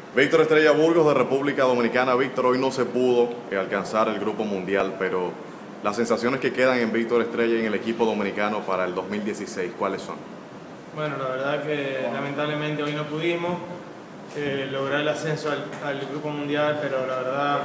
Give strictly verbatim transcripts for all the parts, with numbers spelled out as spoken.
Víctor Estrella Burgos de República Dominicana. Víctor, hoy no se pudo alcanzar el Grupo Mundial, pero las sensaciones que quedan en Víctor Estrella y en el equipo dominicano para el dos mil dieciséis, ¿cuáles son? Bueno, la verdad que lamentablemente hoy no pudimos eh, lograr el ascenso al, al Grupo Mundial, pero la verdad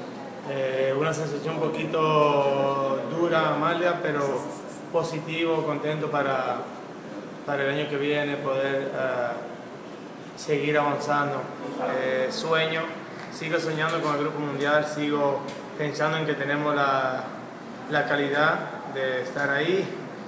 eh, una sensación un poquito dura, mala, pero positivo, contento para, para el año que viene poder uh, seguir avanzando. Eh, sueño, sigo soñando con el Grupo Mundial, sigo pensando en que tenemos la, la calidad de estar ahí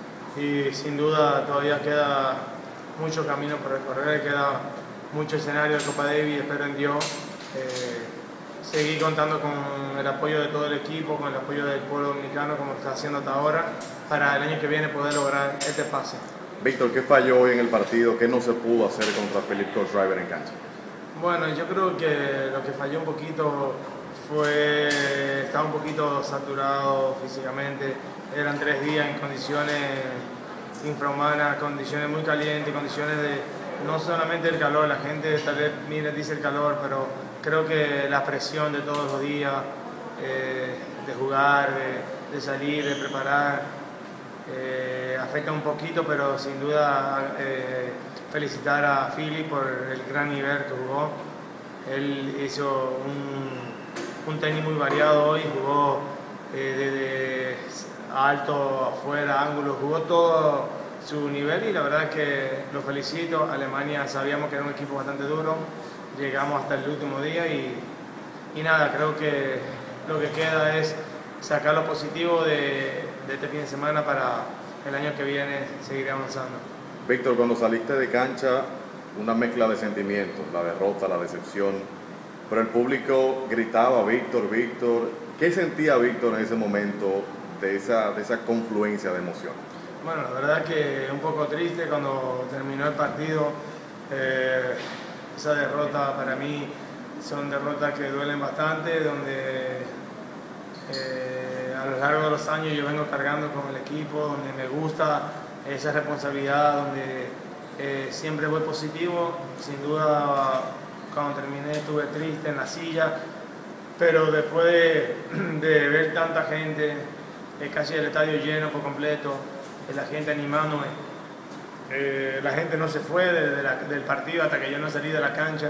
y sin duda todavía queda mucho camino por recorrer, queda mucho escenario de Copa Davis, espero en Dios eh, seguir contando con el apoyo de todo el equipo, con el apoyo del pueblo dominicano como está haciendo hasta ahora, para el año que viene poder lograr este pase. Víctor, ¿qué falló hoy en el partido? ¿Qué no se pudo hacer contra Philip Kohlschreiber en cancha? Bueno, yo creo que lo que falló un poquito fue, estaba un poquito saturado físicamente, eran tres días en condiciones infrahumanas, condiciones muy calientes, condiciones de no solamente el calor, la gente tal vez mira, dice el calor, pero creo que la presión de todos los días, eh, de jugar, de, de salir, de preparar, Eh, afecta un poquito, pero sin duda eh, felicitar a Philly por el gran nivel que jugó. Él hizo un, un tenis muy variado hoy, jugó eh, desde alto, afuera, ángulo, jugó todo su nivel y la verdad es que lo felicito. Alemania sabíamos que era un equipo bastante duro, llegamos hasta el último día y, y nada, creo que lo que queda es sacar lo positivo de, de este fin de semana para el año que viene seguir avanzando. Víctor, cuando saliste de cancha, una mezcla de sentimientos, la derrota, la decepción, pero el público gritaba Víctor, Víctor. ¿Qué sentía Víctor en ese momento de esa, de esa confluencia de emociones? Bueno, la verdad es que un poco triste cuando terminó el partido. Eh, esa derrota para mí son derrotas que duelen bastante, donde Eh, a lo largo de los años yo vengo cargando con el equipo, donde me gusta esa responsabilidad, donde eh, siempre voy positivo. Sin duda cuando terminé estuve triste en la silla, pero después de, de ver tanta gente, eh, casi el estadio lleno por completo, eh, la gente animándome, eh, la gente no se fue de, de la, del partido hasta que yo no salí de la cancha.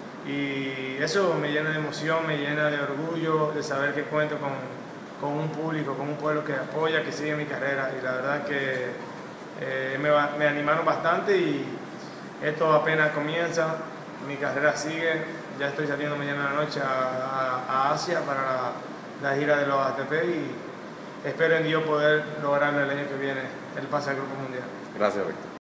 Y eso me llena de emoción, me llena de orgullo de saber que cuento con, con un público, con un pueblo que apoya, que sigue mi carrera. Y la verdad que eh, me, me animaron bastante y esto apenas comienza, mi carrera sigue. Ya estoy saliendo mañana en la noche a, a, a Asia para la, la gira de los A T P y espero en Dios poder lograrlo el año que viene, el pase al Grupo Mundial. Gracias, Víctor.